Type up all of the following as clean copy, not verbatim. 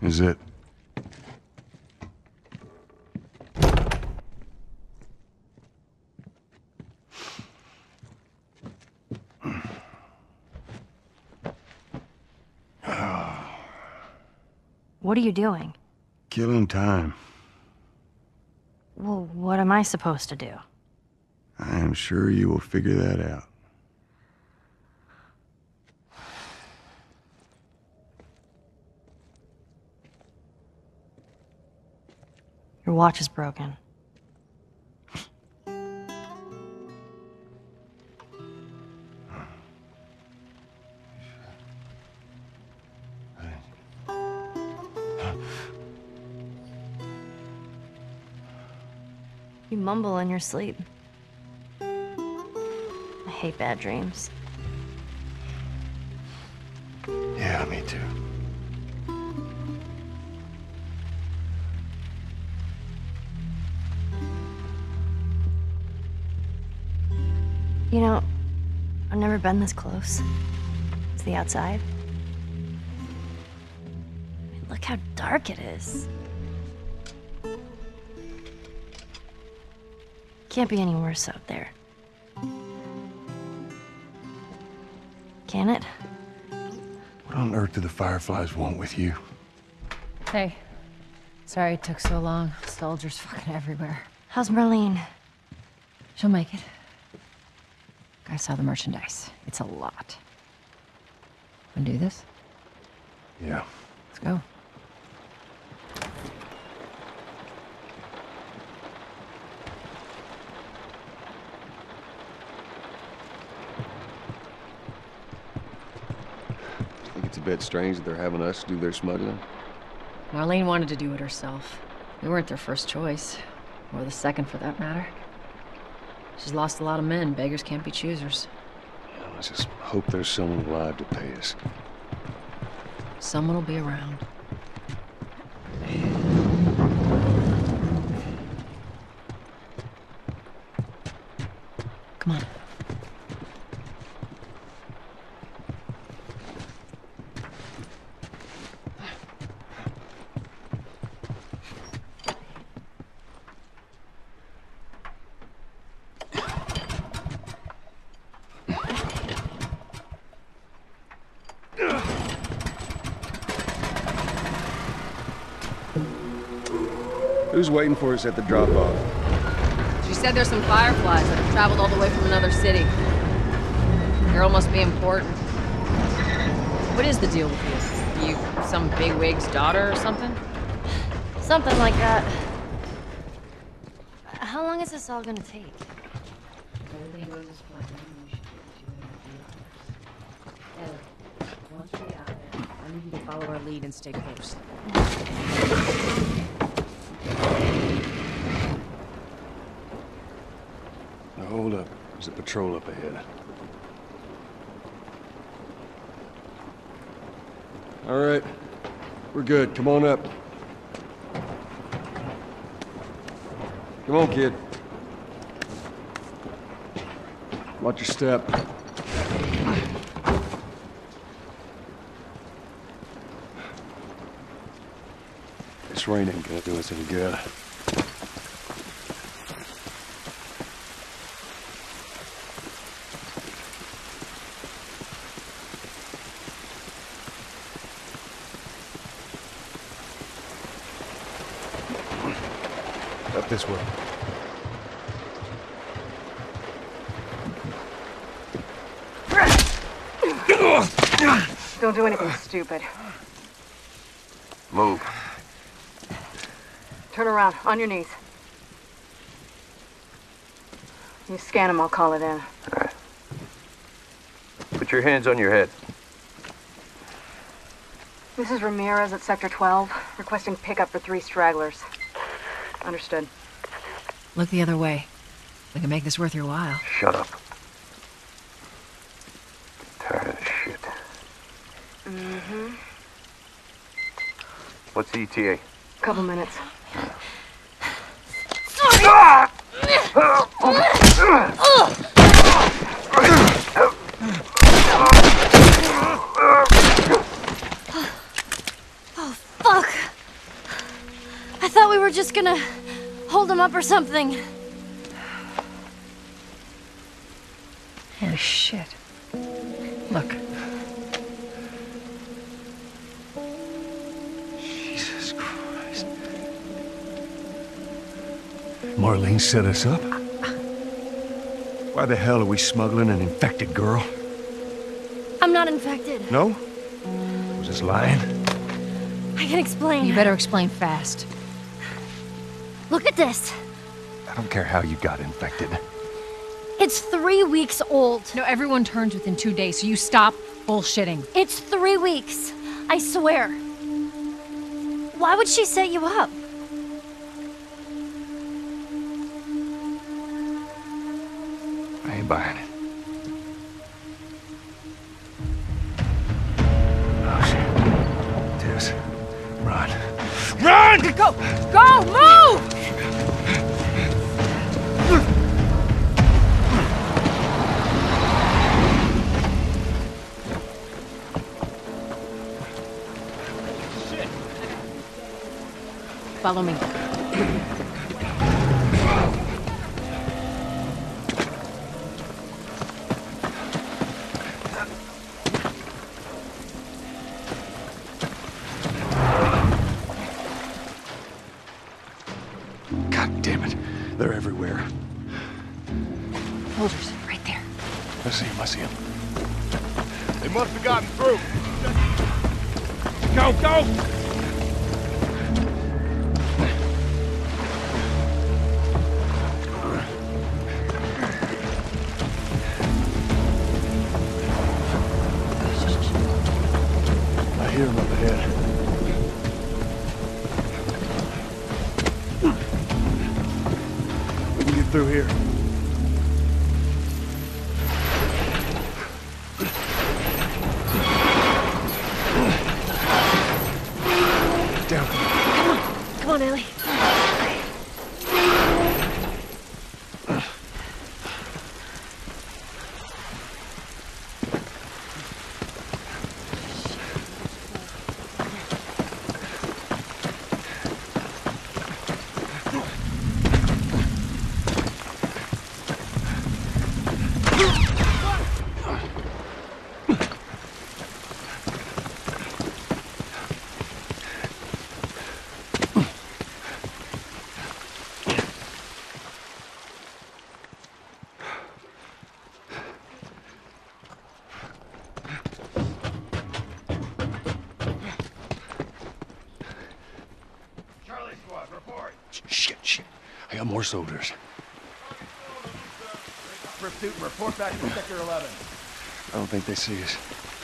Is it? What are you doing? Killing time. Well, what am I supposed to do? I am sure you will figure that out. Your watch is broken. You mumble in your sleep. I hate bad dreams. Yeah, me too. You know, I've never been this close to the outside. I mean, look how dark it is. Can't be any worse out there. Can it? What on earth do the Fireflies want with you? Hey. Sorry it took so long. Soldiers fucking everywhere. How's Marlene? She'll make it. I saw the merchandise. It's a lot. Wanna do this? Yeah. Let's go. Think it's a bit strange that they're having us do their smuggling? Marlene wanted to do it herself. We weren't their first choice. Or the second, for that matter. She's lost a lot of men. Beggars can't be choosers. Yeah, let's just hope there's someone alive to pay us. Someone will be around. Come on. Who's waiting for us at the drop-off? She said there's some Fireflies that have traveled all the way from another city. Girl must be important. What is the deal with you? You some bigwig's daughter or something? Something like that. How long is this all gonna take? Everything goes as planned. Once we get out there, I need you to follow our lead and stay close. Now hold up. There's a patrol up ahead. All right. We're good. Come on up. Come on, kid. Watch your step. This rain ain't gonna do us any good. Up this way. Don't do anything stupid. Move. Turn around, on your knees. You scan him, I'll call it in. All right. Put your hands on your head. This is Ramirez at Sector 12, requesting pickup for 3 stragglers. Understood. Look the other way. We can make this worth your while. Shut up. Tired of this shit. Mm-hmm. What's the ETA? Couple minutes. Oh, fuck! thought we were just gonna hold him up or something. Oh, shit. Look. Jesus Christ. Marlene set us up? Why the hell are we smuggling an infected girl? I'm not infected. No? Was this lying? I can explain. You better explain fast. Look at this. I don't care how you got infected. It's 3 weeks old. No, everyone turns within 2 days, so you stop bullshitting. It's 3 weeks. I swear. Why would she set you up? I ain't buying it. Oh, shit. Tess, run. Run! Go! Go! Move! Follow me. God damn it. They're everywhere. Soldiers, right there. I see him, I see him. They must have gotten through. Go, go! I hear him up ahead. We can get through here. Down. Come on, Ellie. Shit. I got more soldiers. Pursuit and report back to Sector 11. I don't think they see us.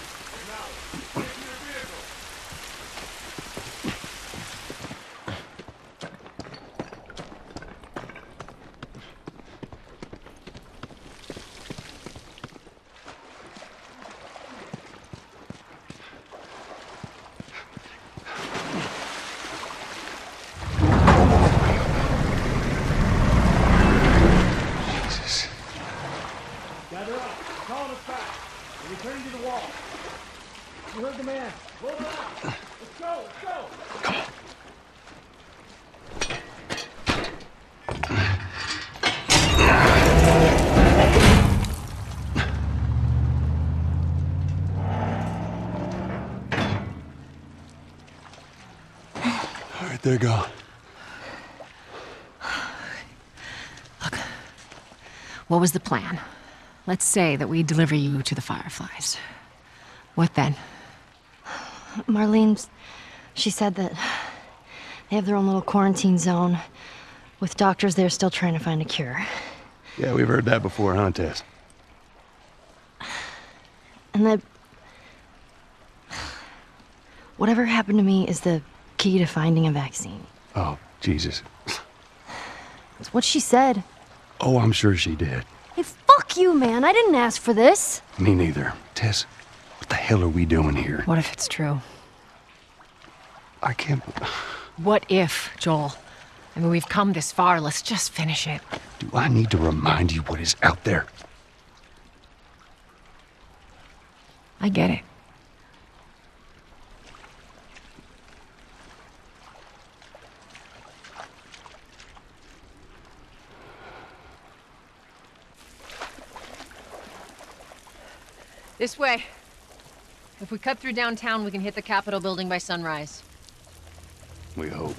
Jesus. Gather up. Calling us back. We're returning to the wall. You heard the man. Roll it out. Let's go. Let's go. All right, there you go. What was the plan? Let's say that we deliver you to the Fireflies. What then? Marlene, she said that they have their own little quarantine zone with doctors there still trying to find a cure. Yeah, we've heard that before, huh, Tess? And that whatever happened to me is the key to finding a vaccine. Oh, Jesus. It's what she said. Oh, I'm sure she did. Hey, fuck you, man. I didn't ask for this. Me neither. Tess, what the hell are we doing here? What if it's true? I can't... What if, Joel? I mean, we've come this far. Let's just finish it. Do I need to remind you what is out there? I get it. This way. If we cut through downtown, we can hit the Capitol building by sunrise. We hope.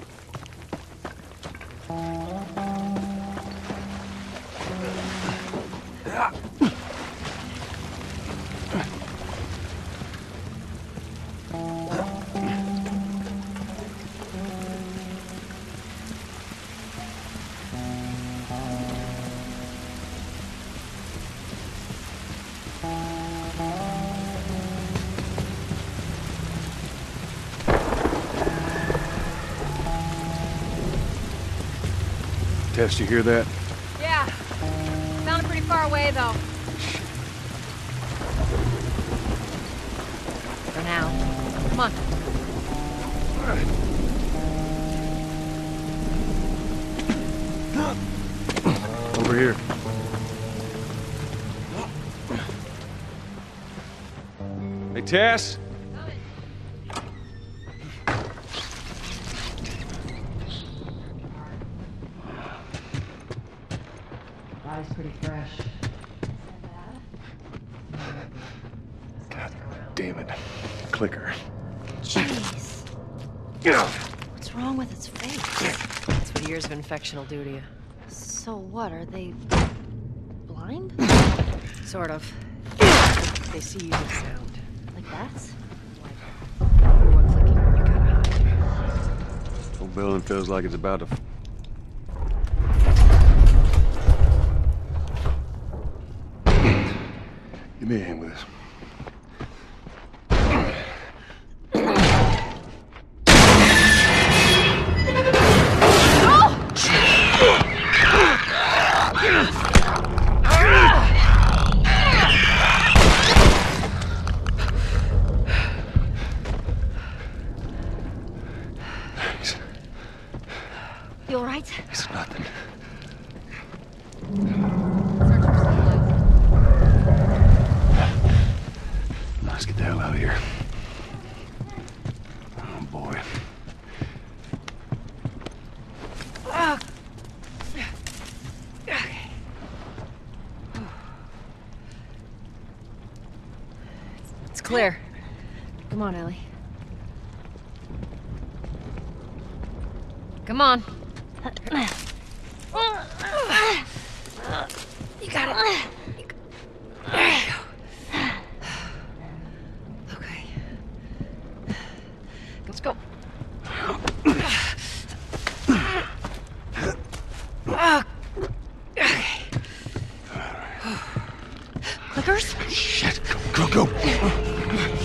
Tess, you hear that? Yeah. Sounded pretty far away, though. For now. Come on. Over here. Hey, Tess? Body's pretty fresh. God damn it. Clicker. Jeez. Yeah. What's wrong with its face? That's what years of infection will do to you. So what, are they blind? Sort of. They see you with sound. Like bats? Everyone clicking when you gotta hide. Old building feels like it's about to... Give me a hand with this. Thanks. You alright? It's nothing. Let's get the hell out of here. Oh, boy. It's clear. Come on, Ellie. Come on. You got it. There you go. Okay. Let's go. Clickers? Shit. Go, go, go.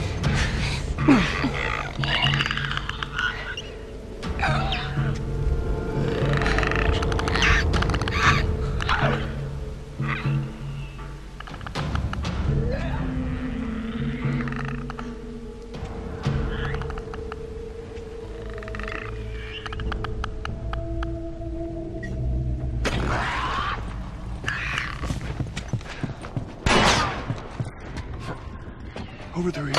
Over there.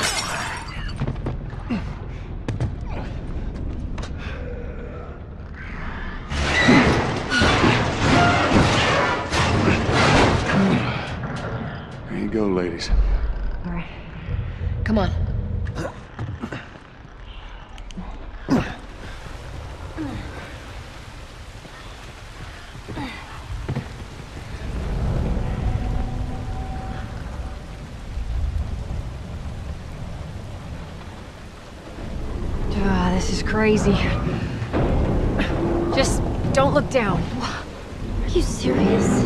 There you go, ladies. All right. Come on. This is crazy. Just don't look down. Are you serious?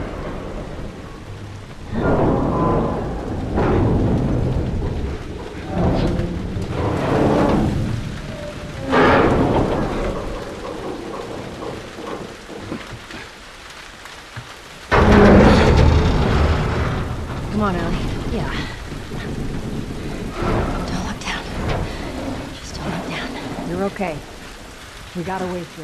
Come on, Ellie. Yeah. Don't look down. Just don't look down. You're okay. We got a way through.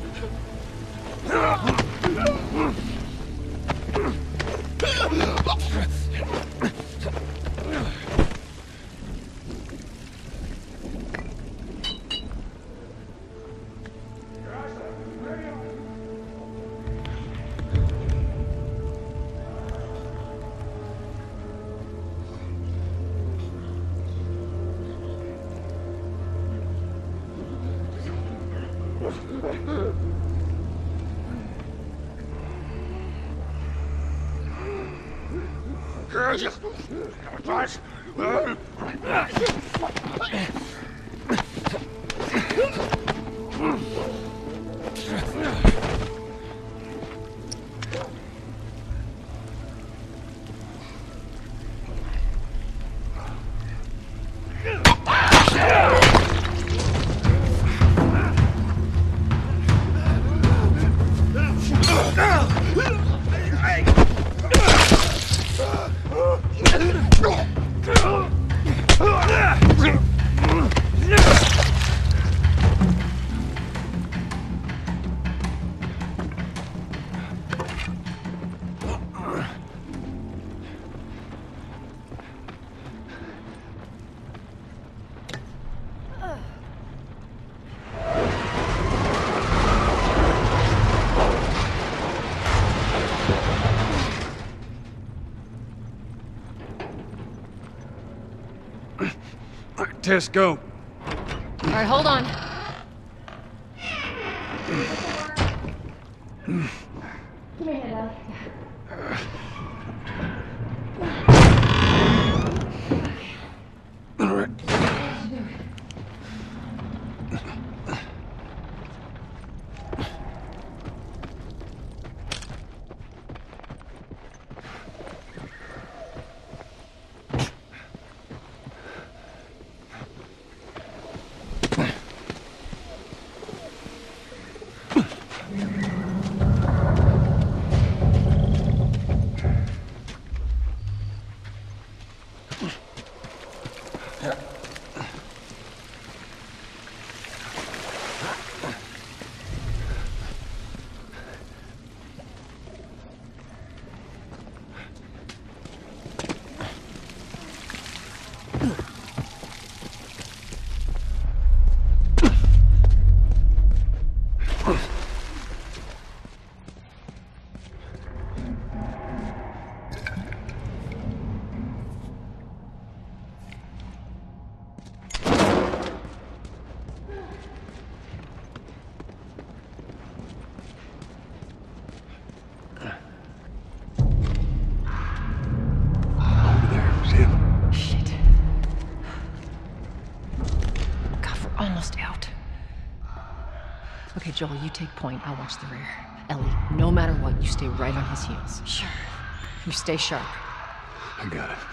Tess, go. All right, hold on. All right. Okay, Joel, you take point. I'll watch the rear. Ellie, no matter what, you stay right on his heels. Sure. You stay sharp. I got it.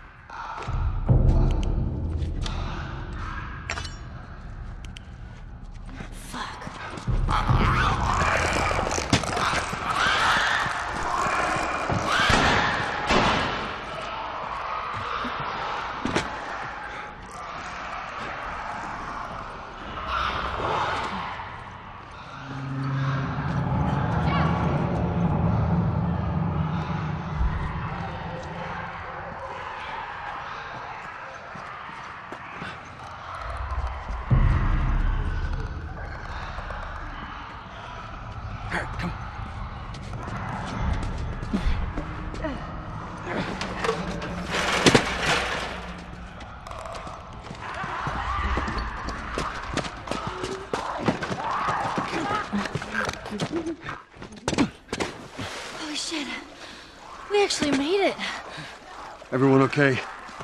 Holy shit. We actually made it. Everyone okay?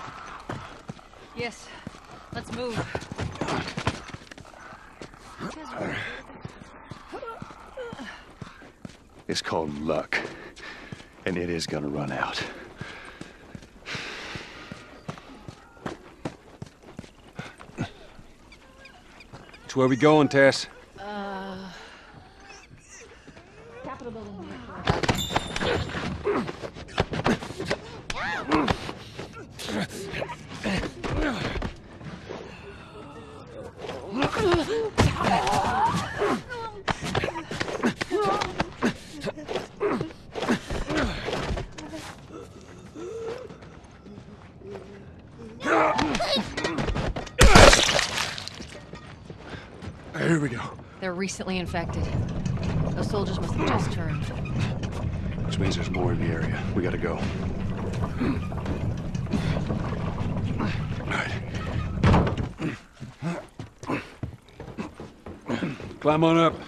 Yes. Let's move. It's called luck. And it is gonna run out. So where we going, Tess? Capitol building. Here we go. They're recently infected. Those soldiers must have just turned. Which means there's more in the area. We gotta go. Climb on up.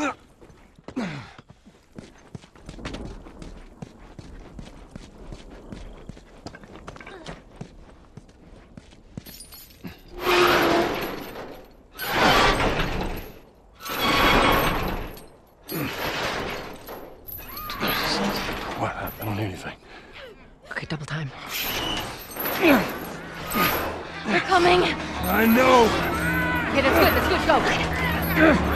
What? I don't hear anything. Okay, double time. They're coming! I know! Okay, that's good, go!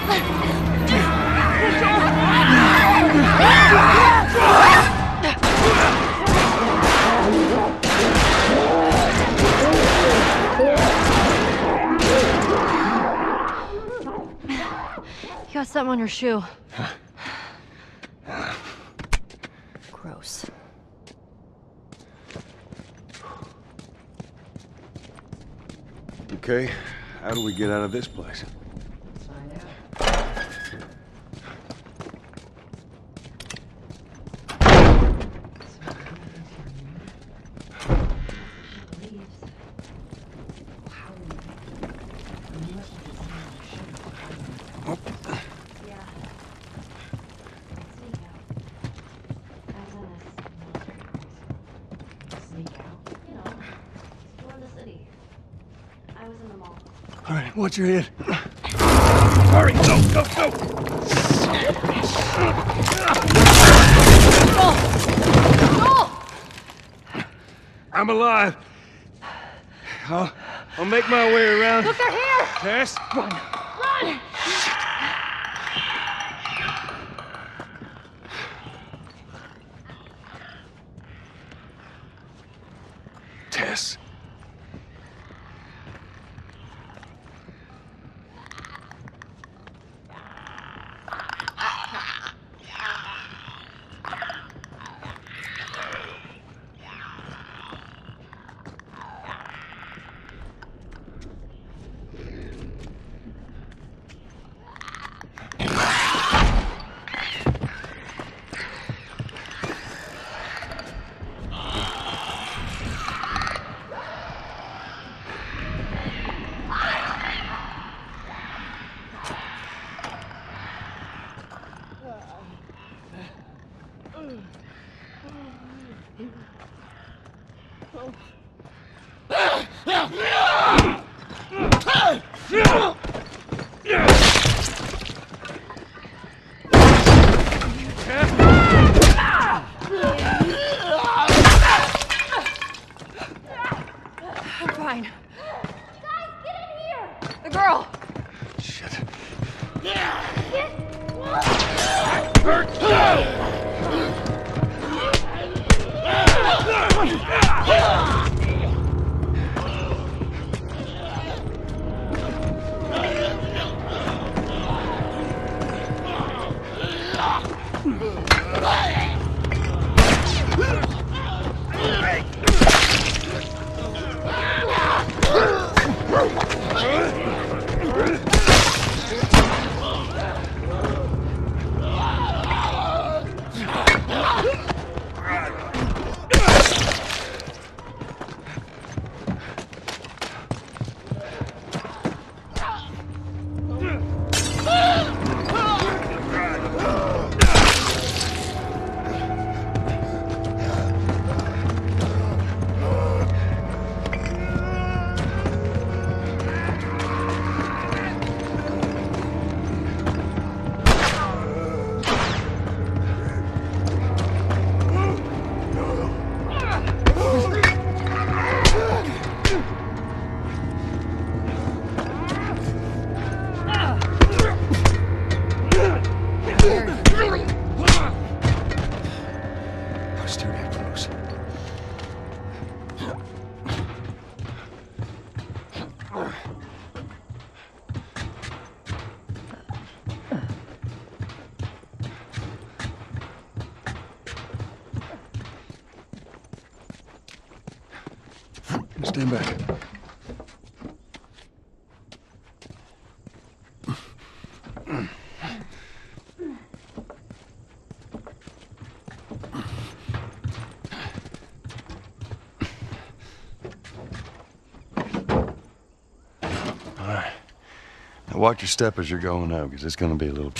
You got something on your shoe. Gross. Okay, how do we get out of this place? All right, watch your head. Hurry, go! I'm alive. I'll make my way around. Look, they're here! Tess? Run! Tess. I'm fine. Guys, get in here! The girl! Shit. Stand back. Watch your step as you're going up, because it's gonna be a little...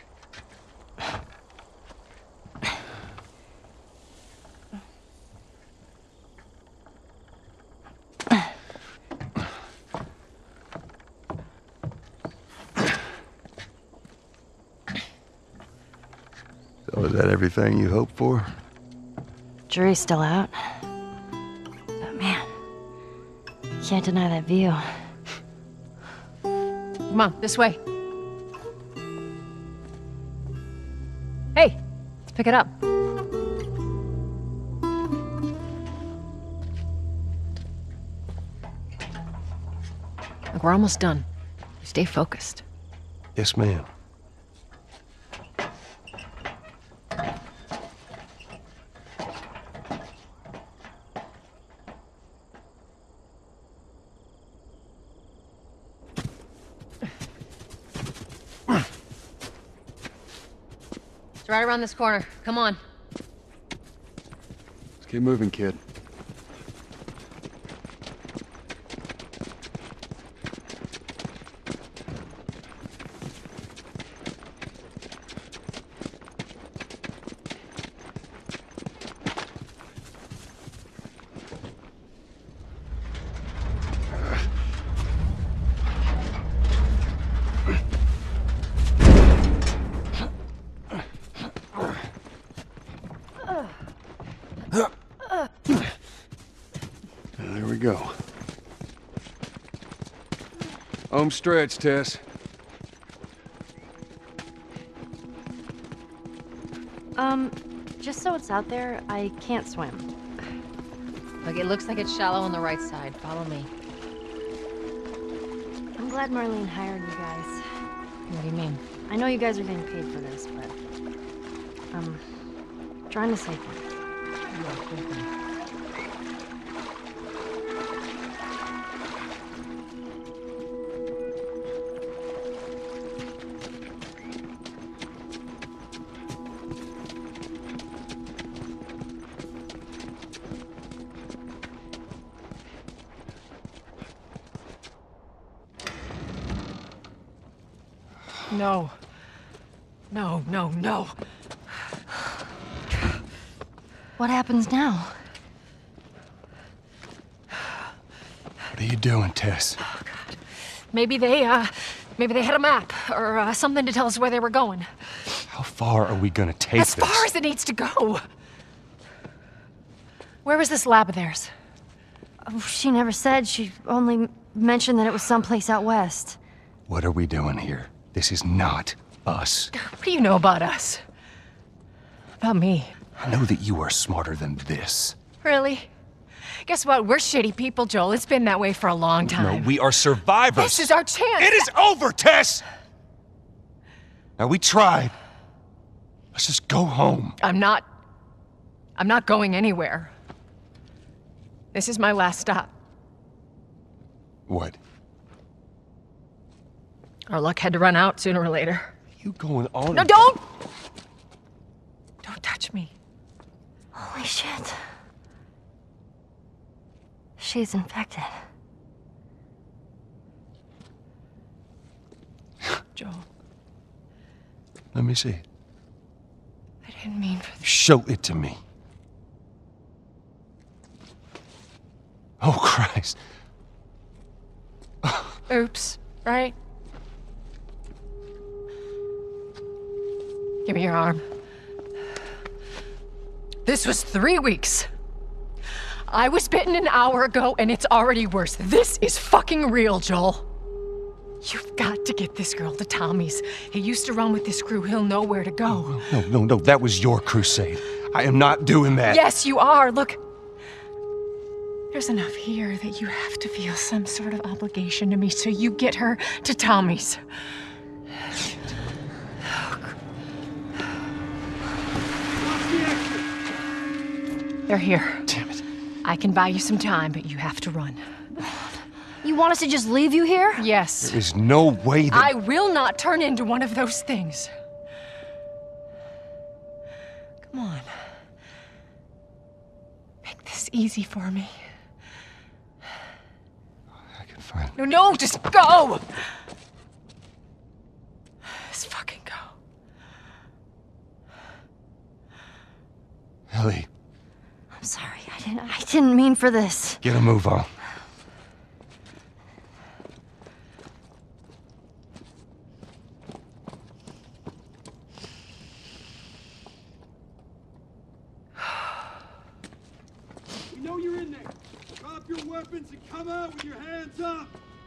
So is that everything you hoped for? Jury's still out. But man, can't deny that view. Come on, this way. Hey, let's pick it up. Look, we're almost done. Stay focused. Yes, ma'am. It's right around this corner. Come on. Let's keep moving, kid. There we go. Home stretch, Tess. Just so it's out there, I can't swim. Look, it looks like it's shallow on the right side. Follow me. I'm glad Marlene hired you guys. What do you mean? I know you guys are getting paid for this, but I'm trying to save money. No. No, no, no. What happens now? What are you doing, Tess? Maybe they had a map, or something to tell us where they were going. How far are we gonna take As far as it needs to go. Where was this lab of theirs? Oh, she never said. She only mentioned that it was someplace out west. What are we doing here? This is not us. What do you know about us? About me? I know that you are smarter than this. Really? Guess what? We're shitty people, Joel. It's been that way for a long time. No, we are survivors. This is our chance. It is over, Tess! Now, we tried. Let's just go home. I'm not going anywhere. This is my last stop. What? Our luck had to run out sooner or later. You going on? No, don't! Don't touch me. Holy shit. She's infected. Joel, Let me see it. I didn't mean for this. Show it to me. Oh, Christ. Oops, right? Give me your arm. This was 3 weeks. I was bitten an hour ago, and it's already worse. This is fucking real, Joel. You've got to get this girl to Tommy's. He used to run with this crew. He'll know where to go. No. That was your crusade. I am not doing that. Yes, you are. Look. There's enough here that you have to feel some sort of obligation to me, so you get her to Tommy's. They're here. Damn it. I can buy you some time, but you have to run. You want us to just leave you here? Yes. There is no way that... I will not turn into one of those things. Come on. Make this easy for me. I can find... No, just go! Let's fucking go. Ellie, I'm sorry. I didn't mean for this. get a move on. We know you're in there. Drop your weapons and come out with your hands up.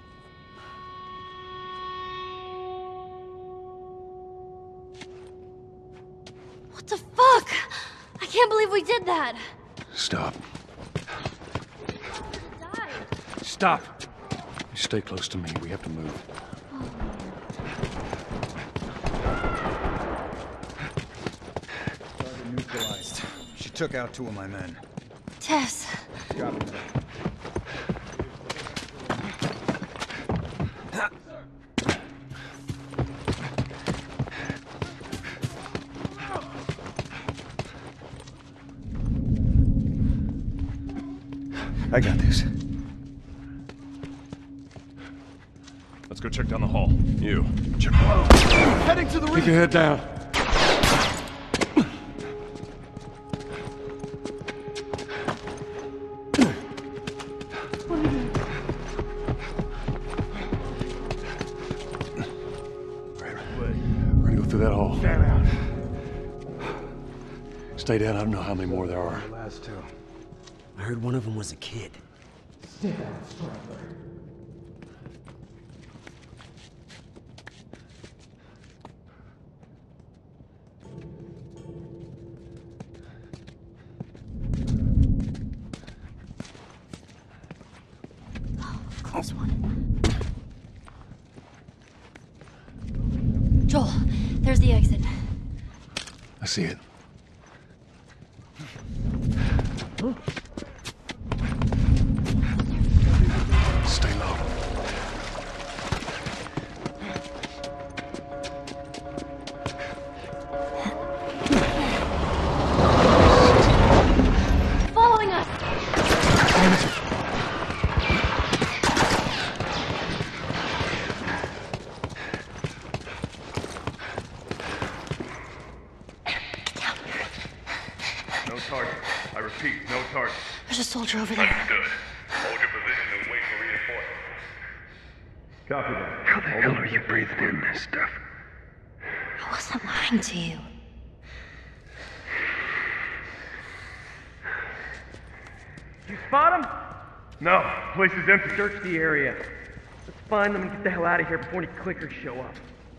What the fuck? I can't believe we did that. Stop. Die. Stop. You stay close to me. We have to move. Target neutralized. She took out 2 of my men. Tess. Drop them. I got this. Let's go check down the hall. You. Check. Heading to the Keep your head down. We're gonna go through that hall. Stand out. Stay down. I don't know how many more there are. The last 2. I heard one of them was a kid. Stand down, straggler. Close one. Joel, there's the exit. I see it. Stay low. Following us. No target. I repeat, no target. There's a soldier over there. Understood. Hold your position and wait for reinforcements. Copy that. How the hell are you breathing in this stuff? I wasn't lying to you. You spot him? No, place is empty. Search the area. Let's find them and get the hell out of here before any clickers show up.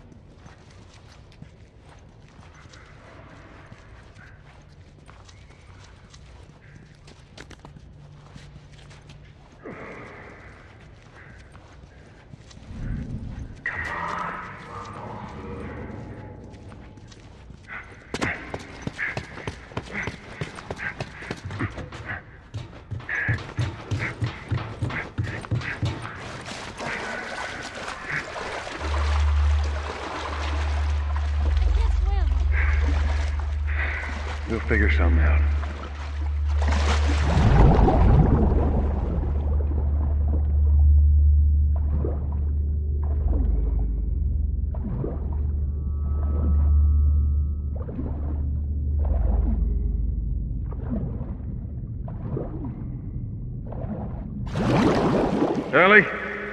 We'll figure something out. Ellie?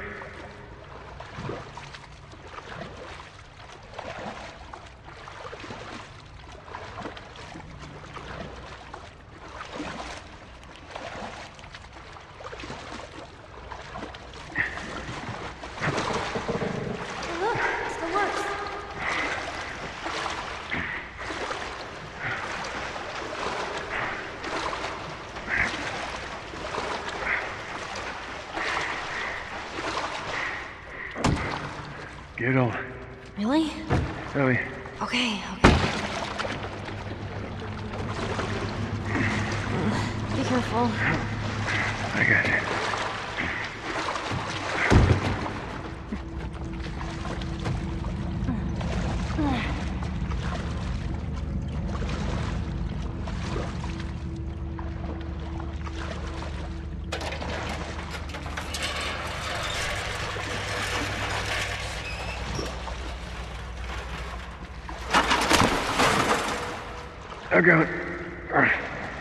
Look, it still works. Get on. Really? Ellie. Okay. Be careful. I got you. I got it. All right,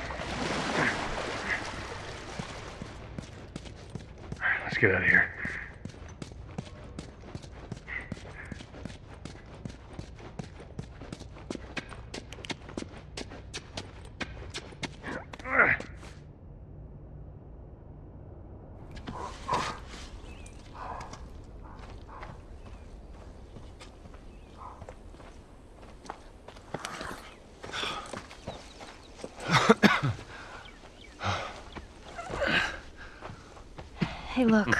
let's get out of here. Hey, look,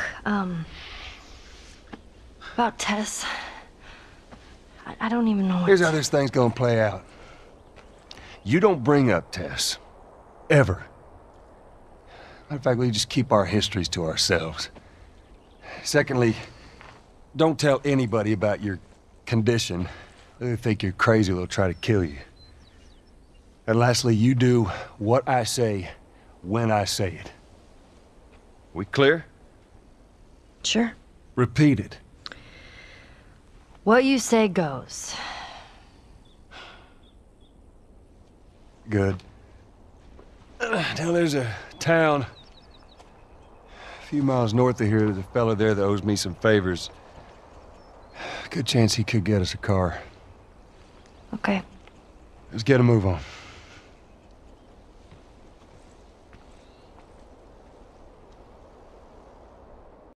about Tess. I don't even know what Here's how this thing's gonna play out. You don't bring up Tess. Ever. Matter of fact, we just keep our histories to ourselves. Secondly, don't tell anybody about your condition. They think you're crazy, they'll try to kill you. And lastly, you do what I say when I say it. We clear? Sure. Repeat it. What you say goes. Good. Now there's a town a few miles north of here. There's a fella there that owes me some favors. Good chance he could get us a car. Okay. Let's get a move on.